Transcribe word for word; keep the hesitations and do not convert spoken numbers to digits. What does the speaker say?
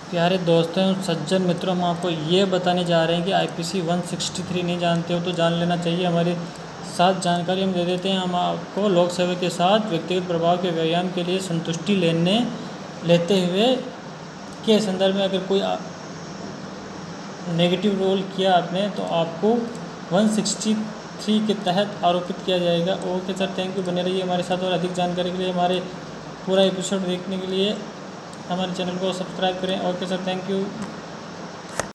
प्यारे दोस्तों सज्जन मित्रों, हम आपको ये बताने जा रहे हैं कि आईपीसी एक सौ तिरसठ नहीं जानते हो तो जान लेना चाहिए। हमारे साथ जानकारी हम दे देते हैं। हम आपको लोक सेवा के साथ व्यक्तिगत प्रभाव के व्यायाम के लिए संतुष्टि लेने लेते हुए के संदर्भ में अगर कोई नेगेटिव रोल किया आपने तो आपको एक सौ तिरसठ के तहत आरोपित किया जाएगा। Okay sir, thank you. बने रहिए हमारे साथ और अधिक जानकारी के लिए हमारे पूरा एपिसोड देखने के लिए हमारे चैनल को सब्सक्राइब करें। Okay sir, thank you.